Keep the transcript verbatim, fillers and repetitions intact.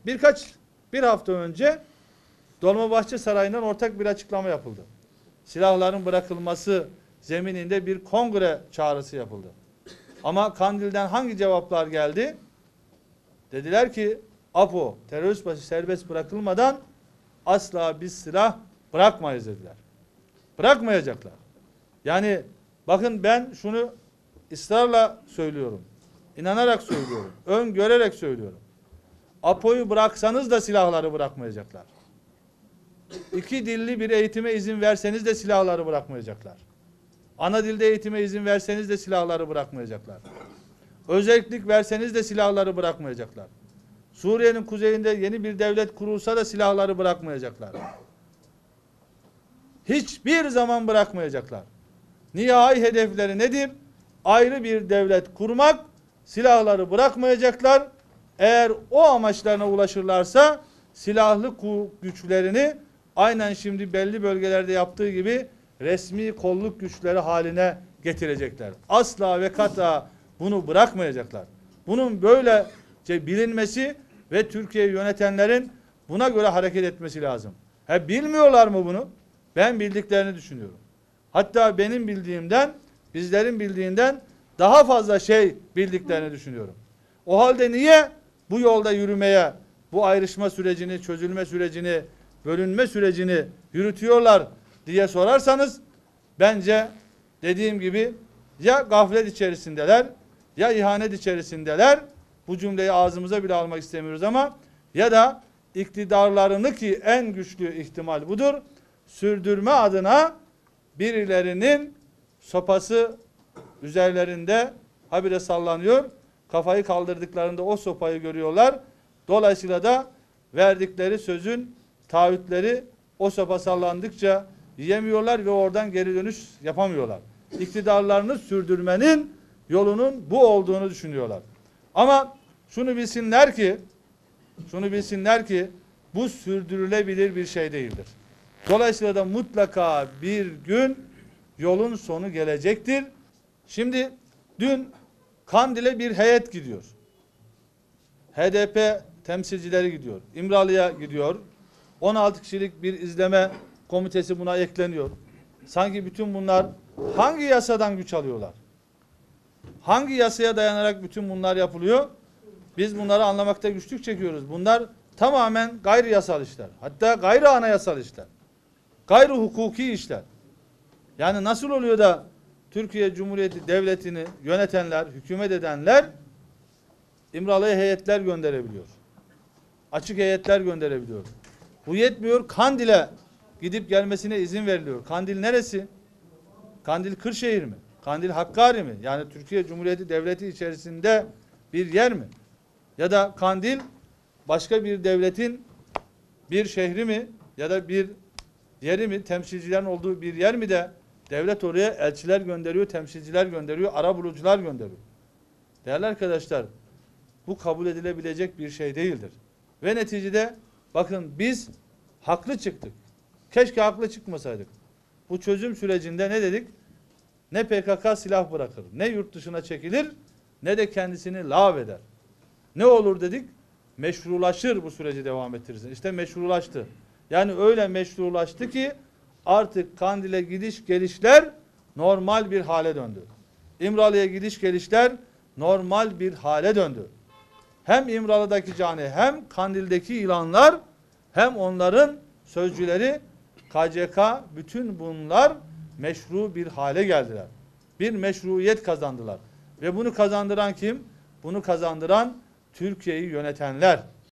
birkaç bir hafta önce Dolmabahçe Sarayı'ndan ortak bir açıklama yapıldı. Silahların bırakılması zemininde bir kongre çağrısı yapıldı. Ama Kandil'den hangi cevaplar geldi? Dediler ki APO terörist başı serbest bırakılmadan asla biz silah bırakmayız dediler. Bırakmayacaklar. Yani bakın ben şunu ısrarla söylüyorum. İnanarak söylüyorum. Öngörerek söylüyorum. APO'yu bıraksanız da silahları bırakmayacaklar. İki dilli bir eğitime izin verseniz de silahları bırakmayacaklar. Ana dilde eğitime izin verseniz de silahları bırakmayacaklar. Özellik verseniz de silahları bırakmayacaklar. Suriye'nin kuzeyinde yeni bir devlet kurulsa da silahları bırakmayacaklar. Hiçbir zaman bırakmayacaklar. Nihai hedefleri nedir? Ayrı bir devlet kurmak, silahları bırakmayacaklar. Eğer o amaçlarına ulaşırlarsa silahlı güçlerini aynen şimdi belli bölgelerde yaptığı gibi resmi kolluk güçleri haline getirecekler. Asla ve kata bunu bırakmayacaklar. Bunun böylece bilinmesi ve Türkiye'yi yönetenlerin buna göre hareket etmesi lazım. He, bilmiyorlar mı bunu? Ben bildiklerini düşünüyorum. Hatta benim bildiğimden, bizlerin bildiğinden daha fazla şey bildiklerini düşünüyorum. O halde niye bu yolda yürümeye, bu ayrışma sürecini, çözülme sürecini, bölünme sürecini yürütüyorlar diye sorarsanız, bence dediğim gibi ya gaflet içerisindeler, ya ihanet içerisindeler, bu cümleyi ağzımıza bile almak istemiyoruz ama, ya da iktidarlarını, ki en güçlü ihtimal budur, sürdürme adına birilerinin sopası üzerlerinde habire sallanıyor. Kafayı kaldırdıklarında o sopayı görüyorlar. Dolayısıyla da verdikleri sözün taahhütleri o sopa sallandıkça yiyemiyorlar ve oradan geri dönüş yapamıyorlar. İktidarlarını sürdürmenin yolunun bu olduğunu düşünüyorlar. Ama şunu bilsinler ki, şunu bilsinler ki bu sürdürülebilir bir şey değildir. Dolayısıyla da mutlaka bir gün yolun sonu gelecektir. Şimdi dün Kandil'e bir heyet gidiyor. H D P temsilcileri gidiyor. İmralı'ya gidiyor. on altı kişilik bir izleme komitesi buna ekleniyor. Sanki bütün bunlar hangi yasadan güç alıyorlar? Hangi yasaya dayanarak bütün bunlar yapılıyor? Biz bunları anlamakta güçlük çekiyoruz. Bunlar tamamen gayri yasal işler. Hatta gayri anayasal işler. Gayri hukuki işler. Yani nasıl oluyor da Türkiye Cumhuriyeti Devleti'ni yönetenler, hükümet edenler İmralı'ya heyetler gönderebiliyor. Açık heyetler gönderebiliyor. Bu yetmiyor, Kandil'e gidip gelmesine izin veriliyor. Kandil neresi? Kandil Kırşehir mi? Kandil Hakkari mi? Yani Türkiye Cumhuriyeti Devleti içerisinde bir yer mi? Ya da Kandil başka bir devletin bir şehri mi? Ya da bir yeri mi? Temsilcilerin olduğu bir yer mi de devlet oraya elçiler gönderiyor, temsilciler gönderiyor, arabulucular gönderiyor. Değerli arkadaşlar, bu kabul edilebilecek bir şey değildir. Ve neticede bakın biz haklı çıktık. Keşke haklı çıkmasaydık. Bu çözüm sürecinde ne dedik? Ne P K K silah bırakır, ne yurt dışına çekilir, ne de kendisini lağveder. Ne olur dedik? Meşrulaşır, bu süreci devam ettirirsin. İşte meşrulaştı. Yani öyle meşrulaştı ki artık Kandil'e gidiş gelişler normal bir hale döndü. İmralı'ya gidiş gelişler normal bir hale döndü. Hem İmralı'daki cani, hem Kandil'deki ilanlar, hem onların sözcüleri, K C K, bütün bunlar meşru bir hale geldiler. Bir meşruiyet kazandılar. Ve bunu kazandıran kim? Bunu kazandıran Türkiye'yi yönetenler.